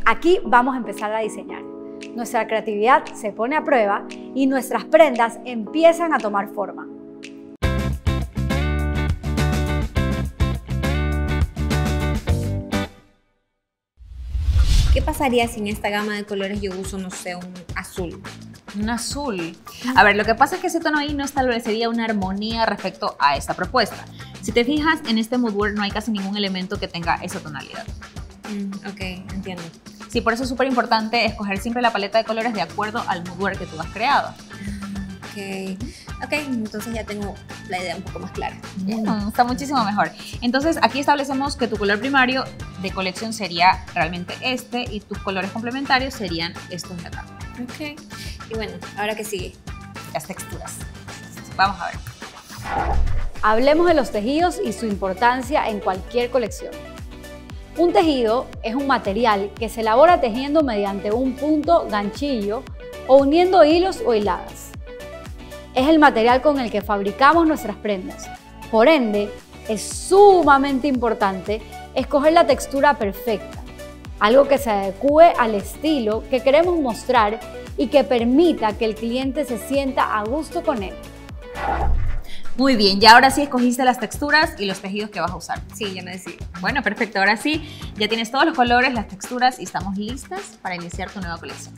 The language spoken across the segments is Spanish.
Aquí vamos a empezar a diseñar. Nuestra creatividad se pone a prueba y nuestras prendas empiezan a tomar forma. ¿Qué pasaría si en esta gama de colores yo uso, no sé, un azul? Un azul. A ver, lo que pasa es que ese tono ahí no establecería una armonía respecto a esta propuesta. Si te fijas, en este moodboard no hay casi ningún elemento que tenga esa tonalidad. Ok, entiendo. Sí, por eso es súper importante escoger siempre la paleta de colores de acuerdo al moodboard que tú has creado. Ok, entonces ya tengo la idea un poco más clara. Está muchísimo mejor. Entonces aquí establecemos que tu color primario de colección sería realmente este y tus colores complementarios serían estos de acá. Ok, y bueno, ¿ahora qué sigue? Las texturas. Vamos a ver. Hablemos de los tejidos y su importancia en cualquier colección. Un tejido es un material que se elabora tejiendo mediante un punto, ganchillo o uniendo hilos o hiladas. Es el material con el que fabricamos nuestras prendas. Por ende, es sumamente importante escoger la textura perfecta, algo que se adecue al estilo que queremos mostrar y que permita que el cliente se sienta a gusto con él. Muy bien, ya ahora sí escogiste las texturas y los tejidos que vas a usar. Sí, ya me decidí. Bueno, perfecto. Ahora sí, ya tienes todos los colores, las texturas y estamos listas para iniciar tu nueva colección.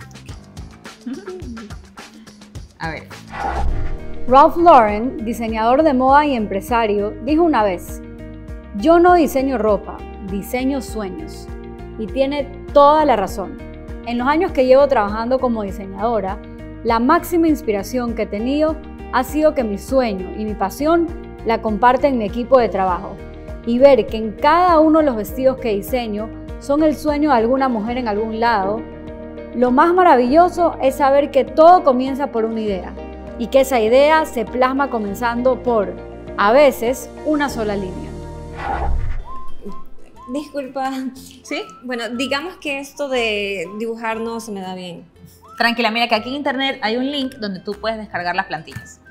A ver. Ralph Lauren, diseñador de moda y empresario, dijo una vez: "Yo no diseño ropa, diseño sueños". Y tiene toda la razón. En los años que llevo trabajando como diseñadora, la máxima inspiración que he tenido ha sido que mi sueño y mi pasión la comparten mi equipo de trabajo. Y ver que en cada uno de los vestidos que diseño son el sueño de alguna mujer en algún lado. Lo más maravilloso es saber que todo comienza por una idea y que esa idea se plasma comenzando por, a veces, una sola línea. Disculpa. ¿Sí? Bueno, digamos que esto de dibujar no se me da bien. Tranquila, mira que aquí en internet hay un link donde tú puedes descargar las plantillas.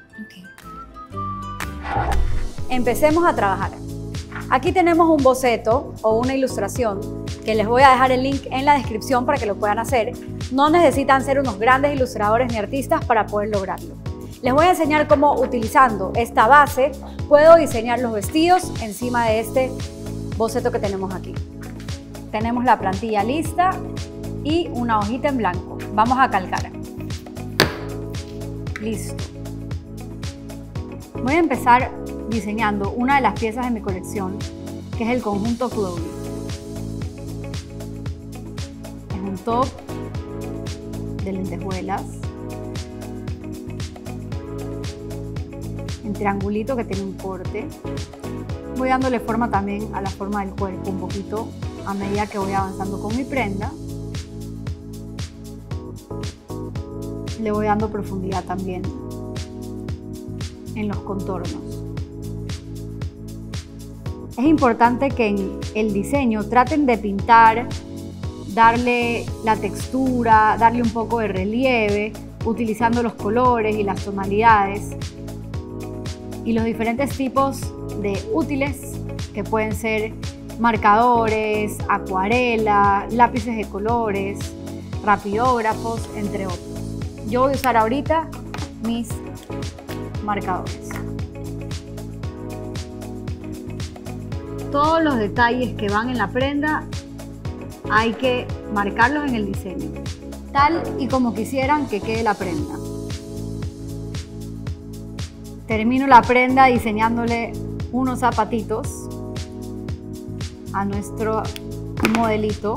Empecemos a trabajar. Aquí tenemos un boceto o una ilustración que les voy a dejar el link en la descripción para que lo puedan hacer. No necesitan ser unos grandes ilustradores ni artistas para poder lograrlo. Les voy a enseñar cómo, utilizando esta base, puedo diseñar los vestidos encima de este boceto que tenemos aquí. Tenemos la plantilla lista y una hojita en blanco. Vamos a calcar. Listo. Voy a empezar diseñando una de las piezas de mi colección, que es el conjunto Chloe. Es un top de lentejuelas en triangulito que tiene un corte. Voy dándole forma también a la forma del cuerpo un poquito a medida que voy avanzando con mi prenda. Le voy dando profundidad también en los contornos. Es importante que en el diseño traten de pintar, darle la textura, darle un poco de relieve, utilizando los colores y las tonalidades y los diferentes tipos de útiles que pueden ser marcadores, acuarela, lápices de colores, rapidógrafos, entre otros. Yo voy a usar ahorita mis marcadores. Todos los detalles que van en la prenda hay que marcarlos en el diseño, tal y como quisieran que quede la prenda. Termino la prenda diseñándole unos zapatitos a nuestro modelito.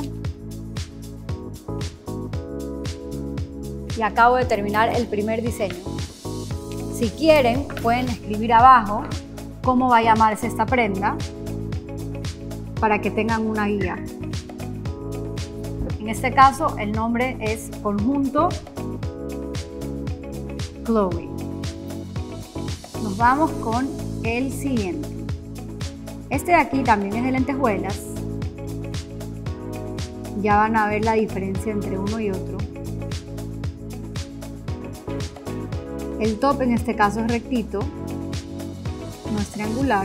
Y acabo de terminar el primer diseño. Si quieren, pueden escribir abajo cómo va a llamarse esta prenda para que tengan una guía. En este caso, el nombre es Conjunto Chloe. Nos vamos con el siguiente. Este de aquí también es de lentejuelas. Ya van a ver la diferencia entre uno y otro. El top en este caso es rectito, no es triangular.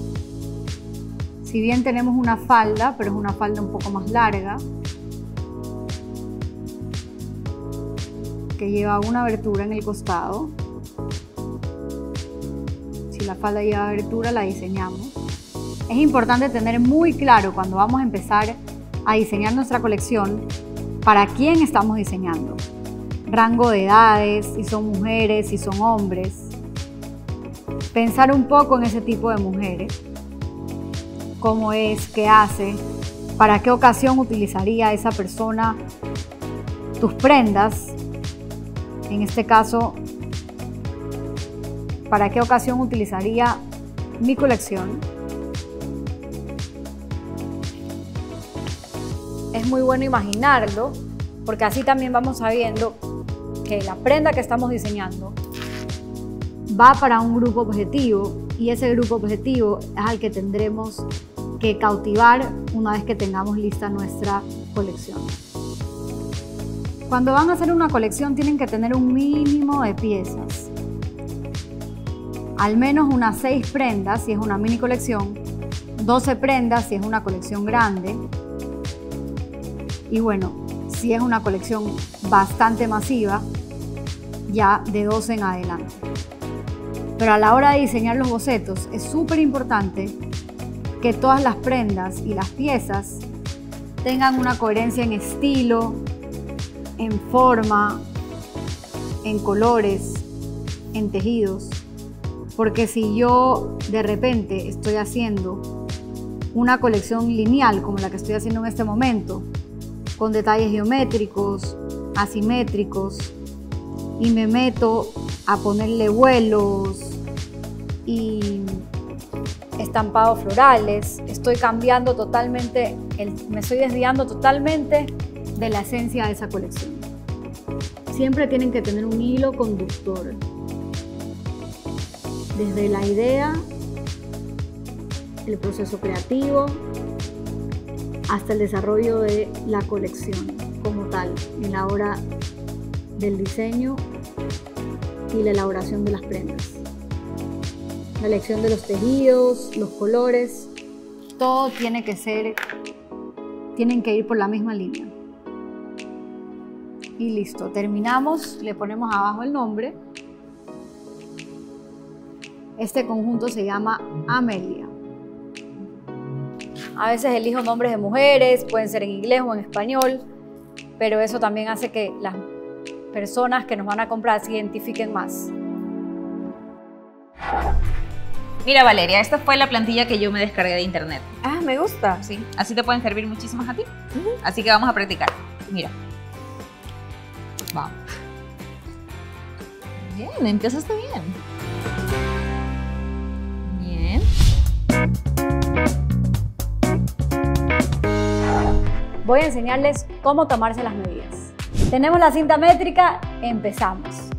Si bien tenemos una falda, pero es una falda un poco más larga. que lleva una abertura en el costado. Si la falda lleva abertura, la diseñamos. Es importante tener muy claro cuando vamos a empezar a diseñar nuestra colección para quién estamos diseñando. Rango de edades, si son mujeres, si son hombres. Pensar un poco en ese tipo de mujeres. Cómo es, qué hace, para qué ocasión utilizaría esa persona tus prendas. En este caso, para qué ocasión utilizaría mi colección. Es muy bueno imaginarlo, porque así también vamos sabiendo que la prenda que estamos diseñando va para un grupo objetivo y ese grupo objetivo es al que tendremos que cautivar una vez que tengamos lista nuestra colección. Cuando van a hacer una colección tienen que tener un mínimo de piezas. Al menos unas 6 prendas si es una mini colección, 12 prendas si es una colección grande y bueno, si es una colección bastante masiva, ya de 12 en adelante. Pero a la hora de diseñar los bocetos es súper importante que todas las prendas y las piezas tengan una coherencia en estilo, en forma, en colores, en tejidos. Porque si yo de repente estoy haciendo una colección lineal como la que estoy haciendo en este momento, con detalles geométricos, asimétricos, y me meto a ponerle vuelos y estampados florales, estoy cambiando totalmente, me estoy desviando totalmente de la esencia de esa colección. Siempre tienen que tener un hilo conductor. Desde la idea, el proceso creativo, hasta el desarrollo de la colección como tal, en la hora del diseño y la elaboración de las prendas. La elección de los tejidos, los colores, todo tienen que ir por la misma línea. Y listo, terminamos, le ponemos abajo el nombre. Este conjunto se llama Amelia. A veces elijo nombres de mujeres, pueden ser en inglés o en español, pero eso también hace que las personas que nos van a comprar se identifiquen más. Mira, Valeria, esta fue la plantilla que yo me descargué de internet. Ah, me gusta. Sí, así te pueden servir muchísimas a ti. Así que vamos a practicar. Mira. Vamos. Bien, empezaste bien. Bien. Voy a enseñarles cómo tomarse las medidas. Tenemos la cinta métrica, empezamos.